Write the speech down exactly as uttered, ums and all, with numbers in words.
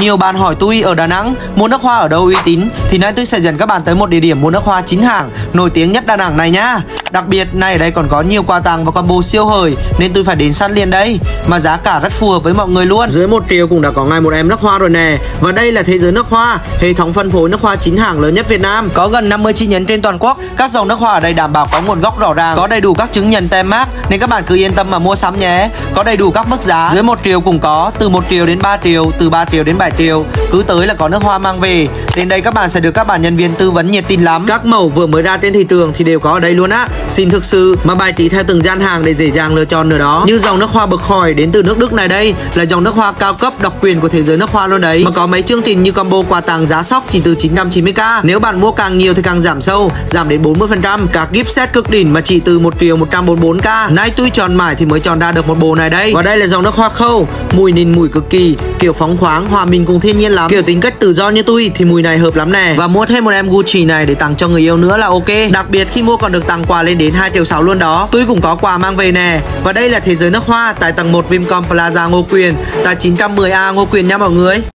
Nhiều bạn hỏi tôi ở Đà Nẵng mua nước hoa ở đâu uy tín, thì nay tôi sẽ dẫn các bạn tới một địa điểm mua nước hoa chính hãng nổi tiếng nhất Đà Nẵng này nhá. Đặc biệt này ở đây còn có nhiều quà tặng và combo siêu hời nên tôi phải đến săn liền đây, mà giá cả rất phù hợp với mọi người luôn. Dưới một triệu cũng đã có ngay một em nước hoa rồi nè. Và đây là Thế Giới Nước Hoa, hệ thống phân phối nước hoa chính hãng lớn nhất Việt Nam, có gần năm mươi chi nhánh trên toàn quốc. Các dòng nước hoa ở đây đảm bảo có nguồn gốc rõ ràng, có đầy đủ các chứng nhận tem mác nên các bạn cứ yên tâm mà mua sắm nhé. Có đầy đủ các mức giá, dưới một triệu cũng có, từ một triệu đến ba triệu, từ ba triệu đến bảy triệu, cứ tới là có nước hoa mang về. Đến đây các bạn sẽ được các bạn nhân viên tư vấn nhiệt tình lắm. Các mẫu vừa mới ra trên thị trường thì đều có ở đây luôn á, xịn thực sự mà bài trí theo từng gian hàng để dễ dàng lựa chọn nữa đó. Như dòng nước hoa bậc khỏi đến từ nước Đức này đây là dòng nước hoa cao cấp độc quyền của Thế Giới Nước Hoa luôn đấy, mà có mấy chương trình như combo quà tặng giá sốc chỉ từ chín trăm chín mươi k. Nếu bạn mua càng nhiều thì càng giảm sâu, giảm đến bốn mươi phần trăm. Các gift set cực đỉnh mà chỉ từ một triệu một trăm bốn mươi bốn k. Nay tôi chọn mãi thì mới chọn ra được một bộ này đây. Và đây là dòng nước hoa khâu, mùi nịnh mùi cực kỳ, kiểu phóng khoáng, hòa mình cùng thiên nhiên lắm. Kiểu tính cách tự do như tôi thì mùi này hợp lắm nè. Và mua thêm một em Gucci này để tặng cho người yêu nữa là ok. Đặc biệt khi mua còn được tặng quà lên đến hai triệu sáu luôn đó. Tôi cũng có quà mang về nè. Và đây là Thế Giới Nước Hoa tại tầng một Vincom Plaza Ngô Quyền, tại chín trăm mười A Ngô Quyền nha mọi người.